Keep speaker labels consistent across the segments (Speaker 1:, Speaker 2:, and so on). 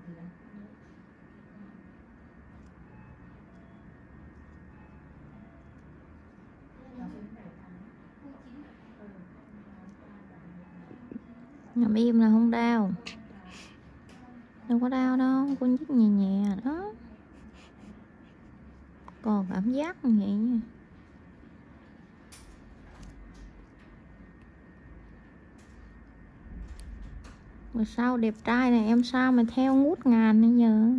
Speaker 1: Nằm im là không đau. Đâu có đau đâu, cô nhích nhẹ nhẹ đó. Còn cảm giác như vậy nha. Mà sao đẹp trai này em sao mà theo ngút ngàn bây giờ.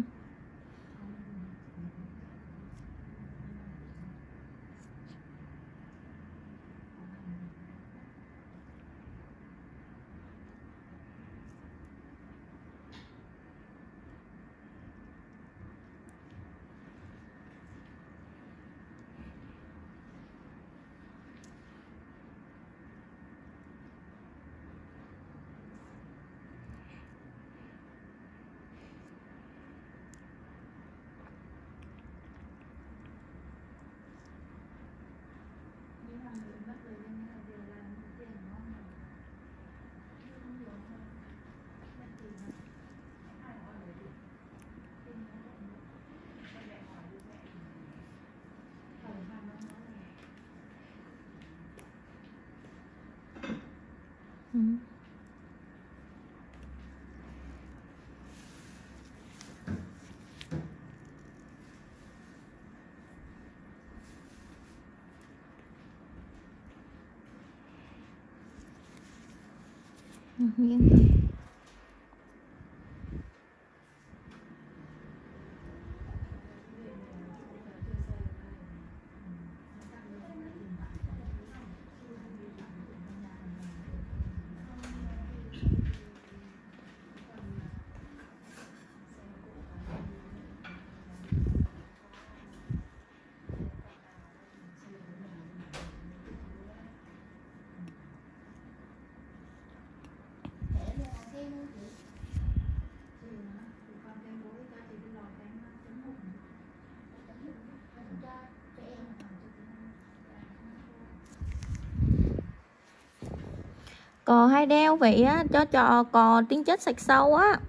Speaker 1: Cò hay đeo vậy á, cho trò cò tính chất sạch sâu á.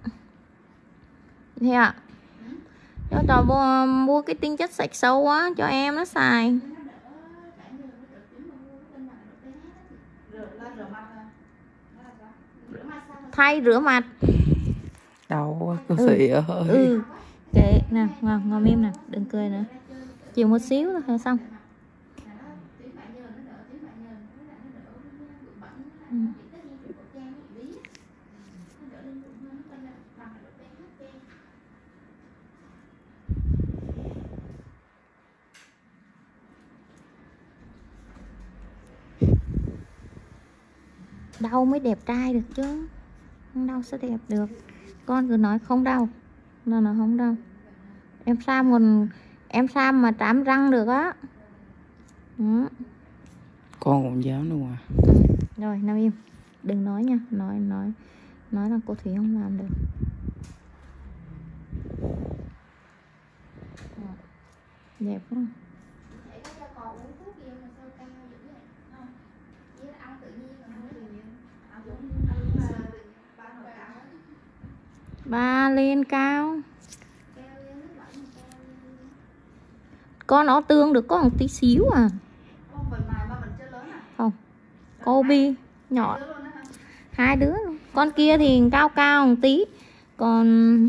Speaker 1: Thế ạ? Cho trò mua cái tinh chất sạch sâu á, cho em nó xài. Thay rửa mặt.
Speaker 2: Đau quá cô Thị ơi.
Speaker 1: Kệ nè, ngồi im nè, đừng cười nữa. Chịu một xíu thôi xong. Đau mới đẹp trai được chứ. Không đau sẽ đẹp được. Con cứ nói không đau. Nó không đau. Em xăm mà trám răng được á.
Speaker 2: Con cũng dám luôn à.
Speaker 1: Rồi nằm im. Đừng nói nha. Nói là cô Thủy không làm được. Đẹp quá. Ba lên cao. Con nó tương được có một tí xíu à. Không. Cô Bi nhỏ. Hai đứa luôn. Con kia thì cao cao một tí. Còn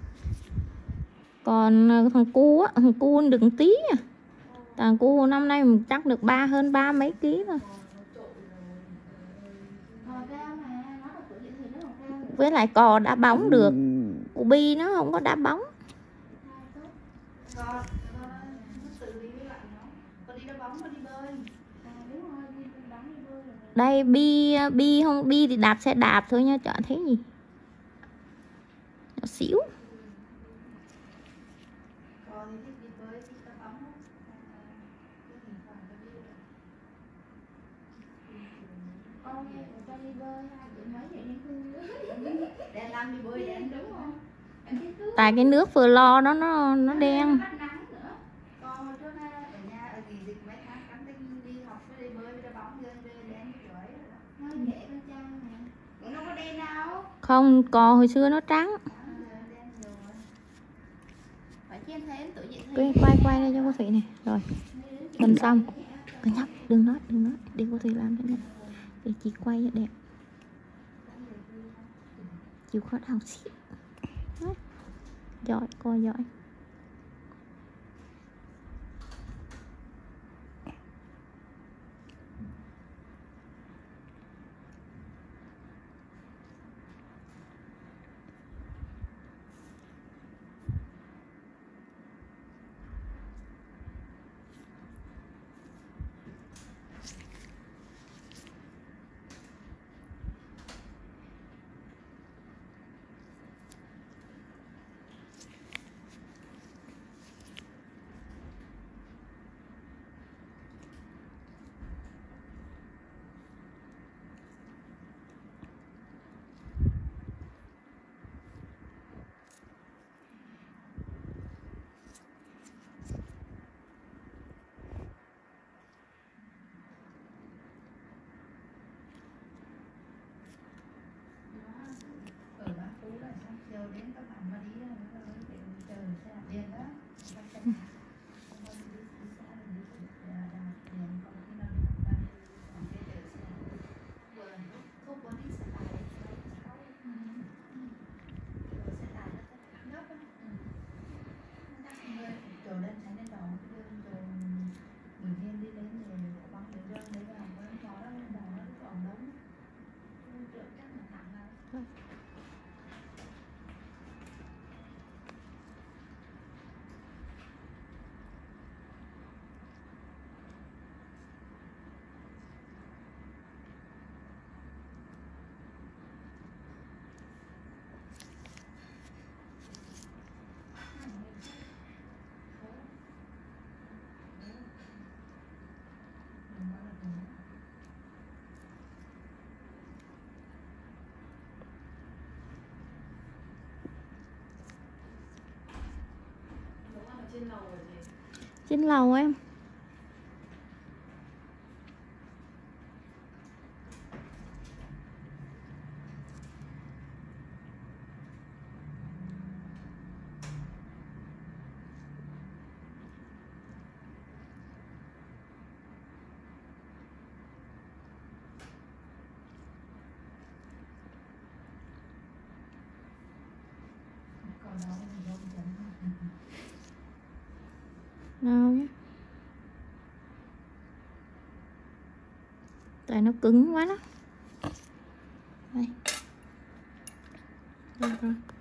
Speaker 1: thằng cu được một tí à. Thằng cu năm nay chắc được hơn ba mấy ký rồi. Với lại cò đá bóng được. Của Bi nó không có đá bóng. Đây Bi không Bi thì đạp xe đạp thôi nha, chọn thấy gì. Nhỏ xíu. Tại cái nước vừa lo đó nó đen. Không, cò hồi xưa nó trắng. quay đây cho cô Thủy này. Rồi gần xong. Cứ nhóc đừng nói để cô Thủy làm cho nhé, để chị quay cho đẹp. Chịu khó đào xíu. Giỏi, cô giỏi. Trên lầu em. Nào nhé. Tại nó cứng quá đó. Đây. Rồi.